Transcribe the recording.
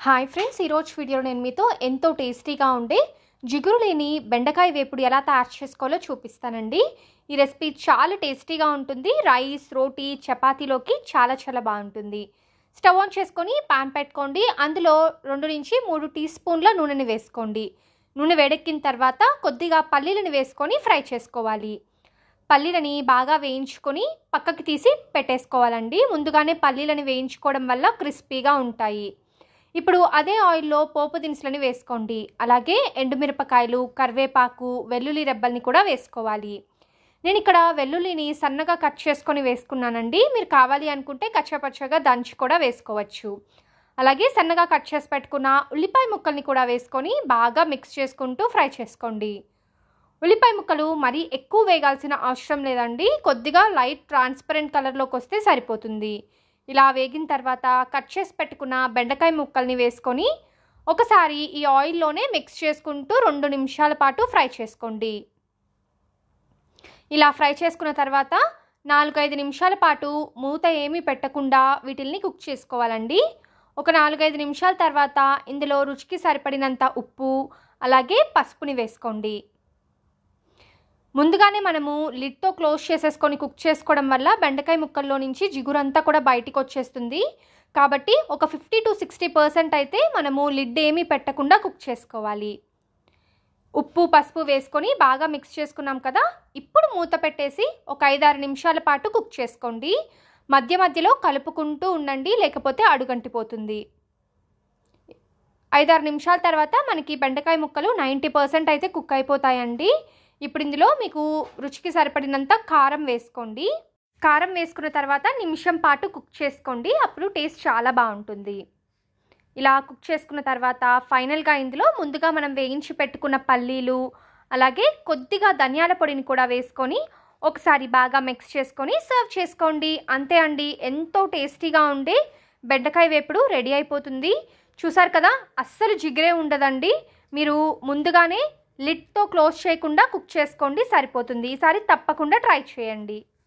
Hi friends, ఈరోజు వీడియోలో నేను మీతో ఎంతో టేస్టీగా ఉండే జిగురు లేని బెండకాయ వేపుడు ఎలా తయారు చేసుకోవాలో చూపిస్తానండి. ఈ రెసిపీ చాలా టేస్టీగా ఉంటుంది. రైస్, రోటీ, చపాతీలోకి చాలా బాగుంటుంది. స్టవ్ ఆన్ చేసుకొని పాన్ పెట్టుకోండి. అందులో 2 నుంచి 3 టీ స్పూన్ల నూనెని వేసుకోండి. నూనె వేడెక్కిన తర్వాత కొద్దిగా పల్లీలను వేసుకొని ఫ్రై చేసుకోవాలి. పల్లీలని బాగా వేయించుకొని పక్కకి తీసి పెట్టేసుకోవాలండి. ముందుగానే పల్లీలను వేయించుకోవడం వల్ల క్రిస్పీగా ఉంటాయి. ఇప్పుడు అదే ఆయిల్లో పోపు దినుసులని వేసుకోండి. అలాగే ఎండుమిరపకాయలు, కరివేపాకు, వెల్లుల్లి రెబ్బల్ని కూడా వేసుకోవాలి. నేను ఇక్కడ వెల్లుల్లిని సన్నగా కట్ చేసుకొని వేసుకున్నానండి. మీరు కావాలి అనుకుంటే కచ్చాపచ్చాగా దంచి కూడా వేసుకోవచ్చు. అలాగే సన్నగా కట్ చేసి పెట్టుకున్న ఉల్లిపాయ ముక్కల్ని కూడా వేసుకొని బాగా మిక్స్ చేసుకుంటూ ఫ్రై చేసుకోండి. ఉల్లిపాయ ముక్కలు మరీ ఎక్కువ వేగాల్సిన అవసరం లేదండి. కొద్దిగా లైట్ ట్రాన్స్పరెంట్ కలర్లోకి వస్తే సరిపోతుంది. ఇలా వేగిన తర్వాత కట్ చేసి పెట్టుకున్న బెండకాయ ముక్కల్ని వేసుకొని ఒకసారి ఈ ఆయిల్లోనే మిక్స్ చేసుకుంటూ 2 నిమిషాల పాటు ఫ్రై చేసుకోండి. ఇలా ఫ్రై చేసుకున్న తర్వాత 4-5 నిమిషాల పాటు మూత ఏమీ పెట్టకుండా వీటిల్ని కుక్ చేసుకోవాలండి. ఒక 4-5 నిమిషాల తర్వాత ఇందులో రుచికి సరిపడినంత ఉప్పు, అలాగే పసుపుని వేసుకోండి. ముందుగానే మనము లిడ్తో క్లోజ్ చేసేసుకొని కుక్ చేసుకోవడం వల్ల బెండకాయ ముక్కల్లో నుంచి జిగురంతా కూడా బయటికి వచ్చేస్తుంది. కాబట్టి ఒక 50-60% అయితే మనము లిడ్ ఏమీ పెట్టకుండా కుక్ చేసుకోవాలి. ఉప్పు, పసుపు వేసుకొని బాగా మిక్స్ చేసుకున్నాం కదా. ఇప్పుడు మూత పెట్టేసి ఒక 5-6 నిమిషాల పాటు కుక్ చేసుకోండి. మధ్యలో కలుపుకుంటూ ఉండండి, లేకపోతే అడుగంటిపోతుంది. 5-6 నిమిషాల తర్వాత మనకి బెండకాయ ముక్కలు 90% అయితే కుక్ అయిపోతాయండి. ఇప్పుడు ఇందులో మీకు రుచికి సరిపడినంత కారం వేసుకోండి. కారం వేసుకున్న తర్వాత నిమిషం పాటు కుక్ చేసుకోండి. అప్పుడు టేస్ట్ చాలా బాగుంటుంది. ఇలా కుక్ చేసుకున్న తర్వాత ఫైనల్గా ఇందులో ముందుగా మనం వేయించి పెట్టుకున్న పల్లీలు, అలాగే కొద్దిగా ధనియాల పొడిని కూడా వేసుకొని ఒకసారి బాగా మిక్స్ చేసుకొని సర్వ్ చేసుకోండి. అంతే అండి, ఎంతో టేస్టీగా ఉండే బెండకాయ వేపుడు రెడీ అయిపోతుంది. చూసారు కదా, అస్సలు జిగురే ఉండదండి. మీరు ముందుగానే లిడ్తో క్లోజ్ చేయకుండా కుక్ చేసుకోండి, సరిపోతుంది. ఈసారి తప్పకుండా ట్రై చేయండి.